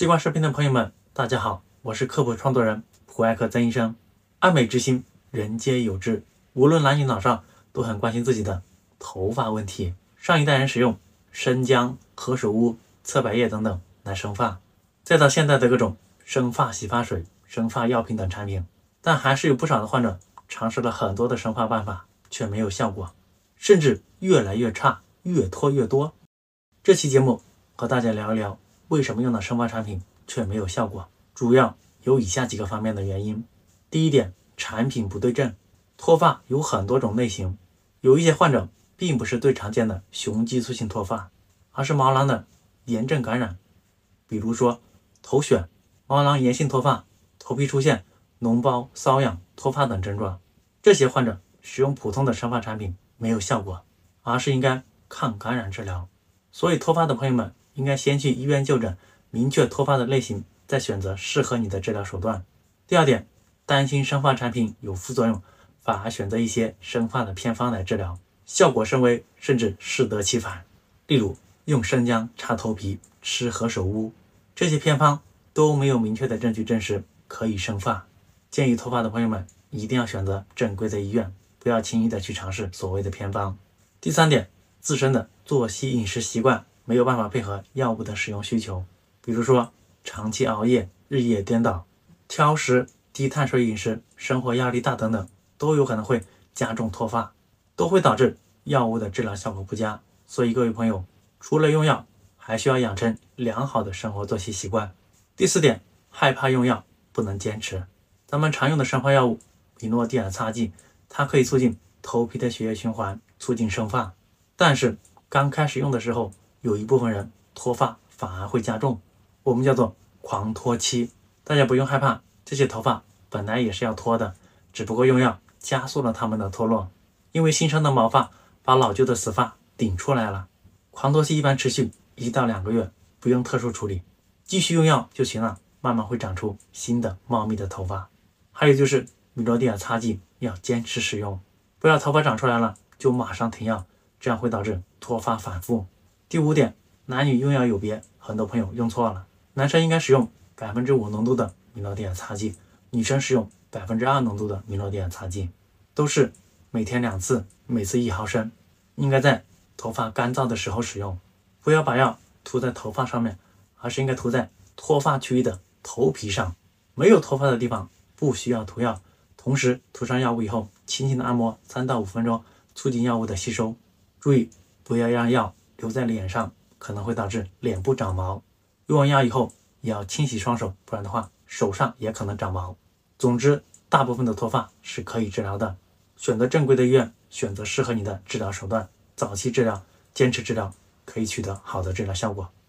西瓜视频的朋友们，大家好，我是科普创作人普爱科曾医生。爱美之心，人皆有之，无论男女老少都很关心自己的头发问题。上一代人使用生姜、何首乌、侧柏叶等等来生发，再到现在的各种生发洗发水、生发药品等产品，但还是有不少的患者尝试了很多的生发办法，却没有效果，甚至越来越差，越拖越多。这期节目和大家聊一聊为什么用的生发产品却没有效果，主要有以下几个方面的原因。第一点，产品不对症。脱发有很多种类型，有一些患者并不是最常见的雄激素性脱发，而是毛囊的炎症感染，比如说头癣、毛囊炎性脱发、头皮出现脓包、瘙痒、脱发等症状。这些患者使用普通的生发产品没有效果，而是应该抗感染治疗。所以脱发的朋友们应该先去医院就诊，明确脱发的类型，再选择适合你的治疗手段。第二点，担心生发产品有副作用，反而选择一些生发的偏方来治疗，效果甚微，甚至适得其反。例如用生姜擦头皮、吃何首乌，这些偏方都没有明确的证据证实可以生发。建议脱发的朋友们一定要选择正规的医院，不要轻易的去尝试所谓的偏方。第三点，自身的作息饮食习惯没有办法配合药物的使用需求，比如说长期熬夜、日夜颠倒、挑食、低碳水饮食、生活压力大等等，都有可能会加重脱发，都会导致药物的治疗效果不佳。所以各位朋友，除了用药，还需要养成良好的生活作息习惯。第四点，害怕用药不能坚持。咱们常用的生发药物米诺地尔擦剂，它可以促进头皮的血液循环，促进生发，但是刚开始用的时候，有一部分人脱发反而会加重，我们叫做狂脱期。大家不用害怕，这些头发本来也是要脱的，只不过用药加速了它们的脱落，因为新生的毛发把老旧的死发顶出来了。狂脱期一般持续1到2个月，不用特殊处理，继续用药就行了，慢慢会长出新的茂密的头发。还有就是米诺地尔擦剂要坚持使用，不要头发长出来了就马上停药，这样会导致脱发反复。第五点，男女用药有别，很多朋友用错了。男生应该使用5%浓度的米诺地尔擦剂，女生使用2%浓度的米诺地尔擦剂，都是每天2次，每次1毫升，应该在头发干燥的时候使用。不要把药涂在头发上面，而是应该涂在脱发区域的头皮上，没有脱发的地方不需要涂药。同时涂上药物以后，轻轻的按摩3到5分钟，促进药物的吸收。注意不要让药留在脸上，可能会导致脸部长毛。用完药以后也要清洗双手，不然的话手上也可能长毛。总之，大部分的脱发是可以治疗的，选择正规的医院，选择适合你的治疗手段，早期治疗，坚持治疗，可以取得好的治疗效果。